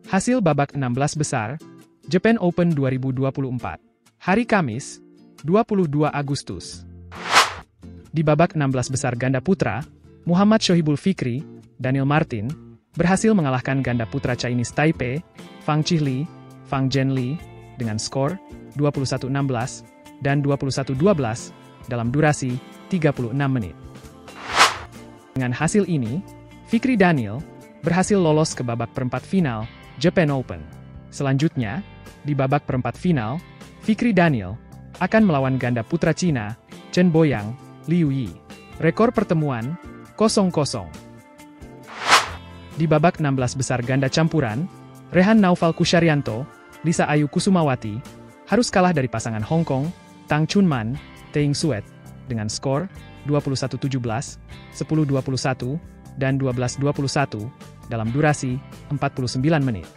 Hasil babak 16 besar, Japan Open 2024. Hari Kamis, 22 Agustus. Di babak 16 besar ganda putra, Muhammad Shohibul Fikri, Daniel Martin, berhasil mengalahkan ganda putra Chinese Taipei, Fang Qihli, Fang Zhenli, dengan skor 21-16 dan 21-12 dalam durasi 36 menit. Dengan hasil ini, Fikri Daniel berhasil lolos ke babak perempat final Japan Open. Selanjutnya, di babak perempat final, Fikri Daniel akan melawan ganda putra Cina, Chen Boyang, Liu Yi. Rekor pertemuan 0-0. Di babak 16 besar ganda campuran, Rehan Naufal Kusharyanto, Lisa Ayu Kusumawati, harus kalah dari pasangan Hong Kong, Tang Chunman, Teng Suet, dengan skor 21-17, 10-21, dan 12-21, dalam durasi 49 menit.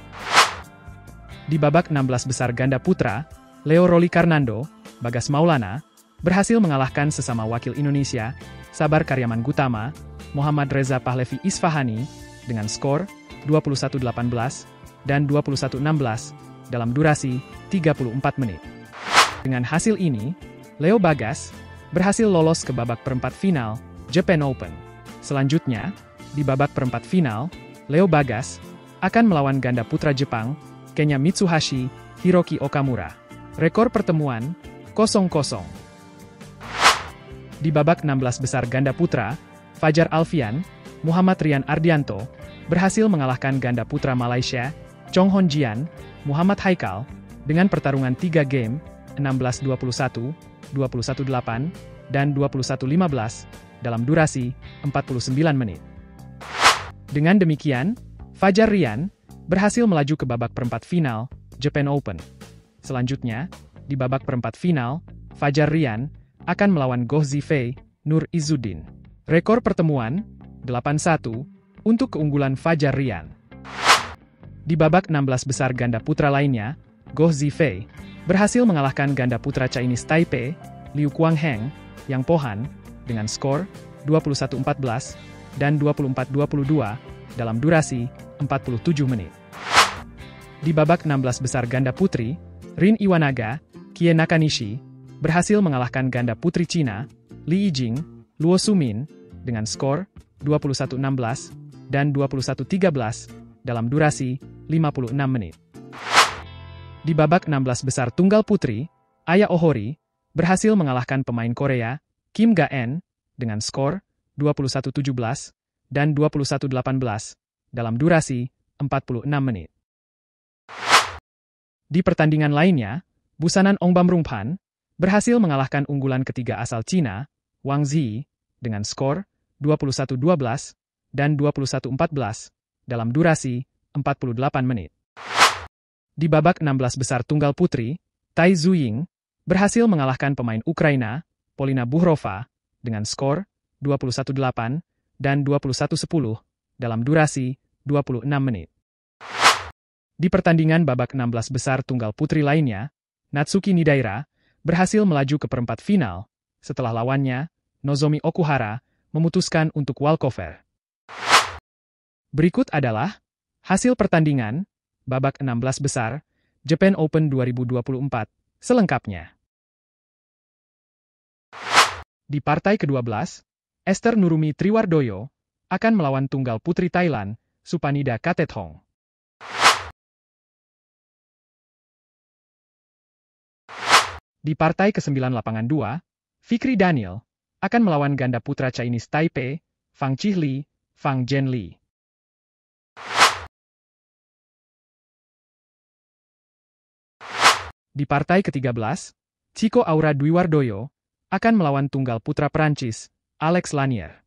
Di babak 16 besar ganda putra, Leo Roli Karnando, Bagas Maulana, berhasil mengalahkan sesama wakil Indonesia, Sabar Karyaman Gutama, Muhammad Reza Pahlevi Isfahani, dengan skor 21-18 dan 21-16 dalam durasi 34 menit. Dengan hasil ini, Leo Bagas berhasil lolos ke babak perempat final Japan Open. Selanjutnya, di babak perempat final, Leo Bagas akan melawan ganda putra Jepang, Kenya Mitsuhashi Hiroki Okamura. Rekor pertemuan 0-0. Di babak 16 besar ganda putra, Fajar Alfian, Muhammad Rian Ardianto, berhasil mengalahkan ganda putra Malaysia, Chong Hon Jian, Muhammad Haikal, dengan pertarungan 3 game, 16-21, 21-8, dan 21-15, dalam durasi 49 menit. Dengan demikian, Fajar Rian berhasil melaju ke babak perempat final Japan Open. Selanjutnya, di babak perempat final, Fajar Rian akan melawan Goh Zifei Nur Izzuddin. Rekor pertemuan 8-1 untuk keunggulan Fajar Rian. Di babak 16 besar ganda putra lainnya, Goh Zifei berhasil mengalahkan ganda putra Chinese Taipei, Liu Kuangheng, Yang Pohan, dengan skor 21-14 dan 24-22 dalam durasi 47 menit. Di babak 16 besar ganda putri, Rin Iwanaga, Kie Nakanishi, berhasil mengalahkan ganda putri Cina, Li Yijing, Luo Sumin, dengan skor 21-16 dan 21-13 dalam durasi 56 menit. Di babak 16 besar tunggal putri, Aya Ohori berhasil mengalahkan pemain Korea, Kim Ga-eun, dengan skor 21-17 dan 21-18 dalam durasi 46 menit. Di pertandingan lainnya, Busanan Ongbamrungpan berhasil mengalahkan unggulan ketiga asal Cina, Wang Zi, dengan skor 21-12 dan 21-14 dalam durasi 48 menit. Di babak 16 besar tunggal putri, Tai Zuying berhasil mengalahkan pemain Ukraina, Polina Buhrova, dengan skor 21-8 dan 21-10 dalam durasi 26 menit. Di pertandingan babak 16 besar tunggal putri lainnya, Natsuki Nidaira berhasil melaju ke perempat final setelah lawannya, Nozomi Okuhara, memutuskan untuk walkover. Berikut adalah hasil pertandingan babak 16 besar Japan Open 2024 selengkapnya. Di partai ke-12, Esther Nurumi Triwardoyo akan melawan tunggal putri Thailand, Supanida Katethong. Di partai ke-9 lapangan 2, Fikri Daniel akan melawan ganda putra Chinese Taipei, Fang Qihli, Fang Zhenli. Di partai ke-13, Chico Aura Dwiwardoyo akan melawan tunggal putra Prancis, Alex Lanier.